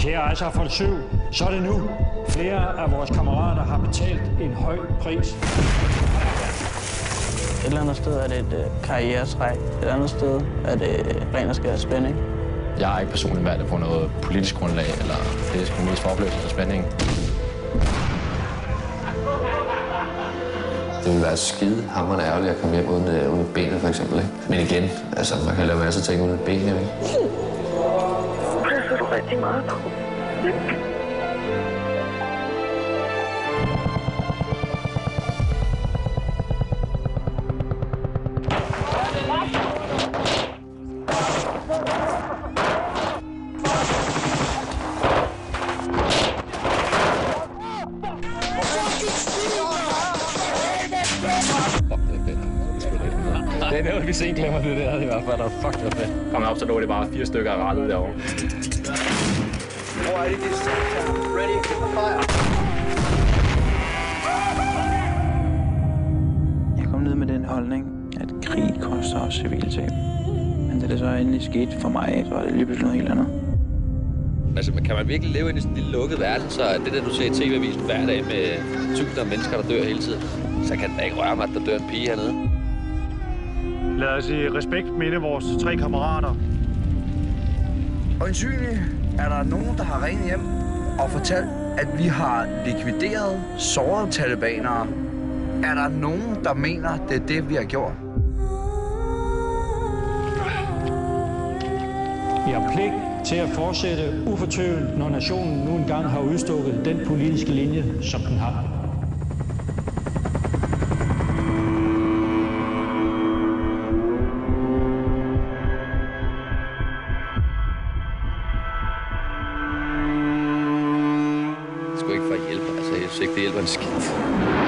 Kære Aysar von Søv, så er det nu. Flere af vores kammerater har betalt en høj pris. Et eller andet sted er det et karrieretræk. Et andet sted er det ren og skær spænding. Jeg har ikke personligt valgt på noget politisk grundlag, eller det er sgu mest for oplevelse og spænding. Det ville være skide hammerende ærgerligt at komme hjem uden benet, for eksempel. Ikke? Men igen, altså, man kan lave masser af ting uden benet, ikke? Passer du rigtig meget på? Det er noget, vi sen glemmer det der i hvert fald. Fuck, det var fedt. Kom op, så lå det bare 4 stykker af rettet derovre. Jeg kom ned med den holdning, at krig koster også civiltab. Men da det så endelig skete for mig, så var det lige pludselig noget helt andet. Altså, kan man virkelig leve i sådan en lille lukket verden, så det der, du ser i TV-avisen hver dag med tusinder af mennesker, der dør hele tiden, så kan det da ikke røre mig, at der dør en pige hernede. Lad os i respekt minde vores 3 kammerater. Øjensynligt er der nogen, der har ringet hjem og fortalt, at vi har likvideret sårede talibanere. Er der nogen, der mener, det er det, vi har gjort? Vi har pligt til at fortsætte ufortøvent, når nationen nu engang har udstukket den politiske linje, som den har. Det skulle ikke for at hjælpe. Altså, jeg synes ikke, det hjælper en skidt.